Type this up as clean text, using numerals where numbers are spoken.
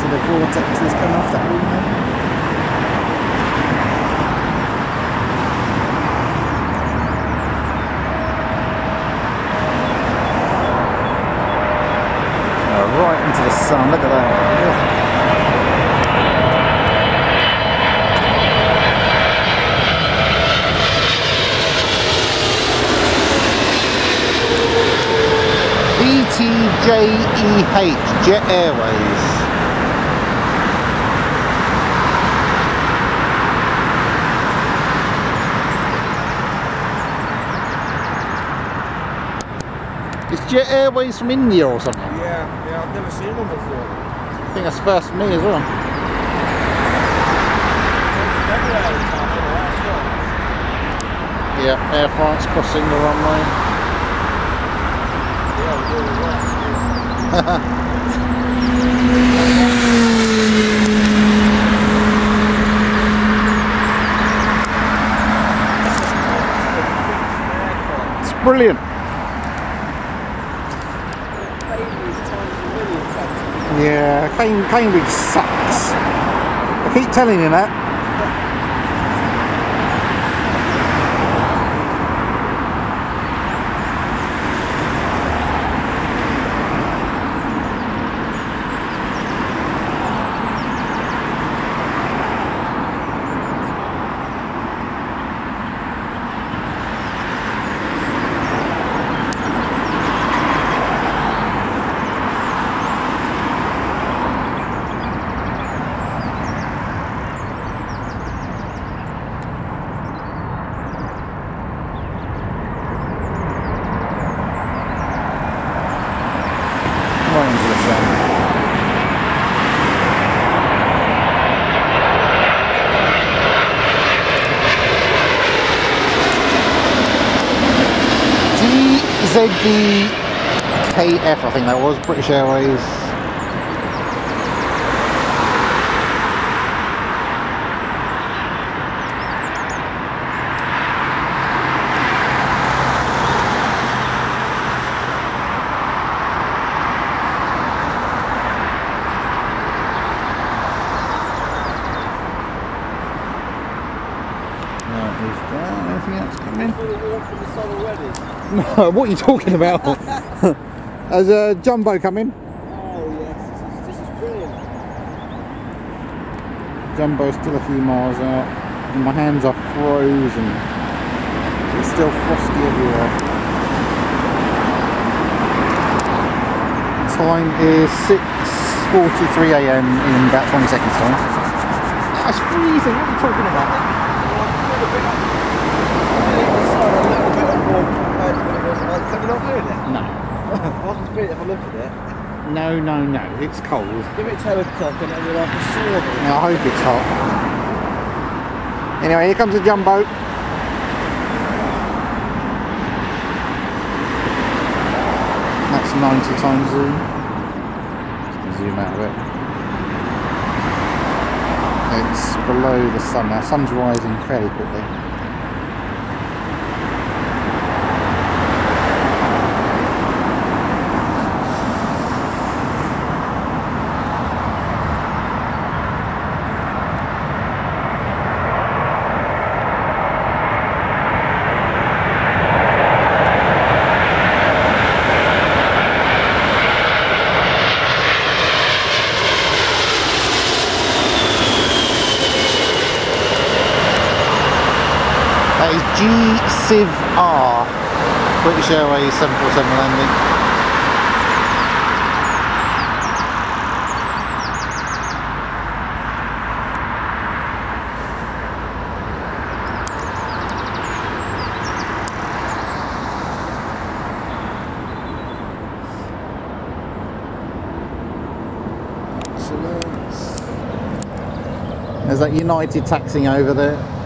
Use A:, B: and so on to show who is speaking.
A: of the vortexes coming off that wing there. Right into the sun, look at that. ETJEH, Jet Airways. Is Jet Airways from India or something?
B: Yeah, I've never seen one before.
A: I think that's first for me as well. Yeah, Air France crossing the runway. It's brilliant. Yeah, Cambridge sucks. I keep telling you that. ZBKF, I think that was, British Airways. Anything else coming? No, what are you talking about? There's a jumbo coming.
B: Oh yes, this is brilliant.
A: Jumbo's still a few miles out. And my hands are frozen. It's still frosty everywhere. Time is 6:43 AM in about 20 seconds time. That's freezing, what are you talking about?
B: Can you not hear it?
A: No.
B: I can feel it if I look at it.
A: No, it's cold.
B: Give it 10 o'clock and then you're like a sword.
A: I hope it's hot. Anyway, here comes the jumbo. That's 90 times zoom. Just zoom out of it. It's below the sun now. Sun's rising fairly quickly. That is G-Civ-R, British Airways 747 landing. Excellent. There's that United taxiing over there.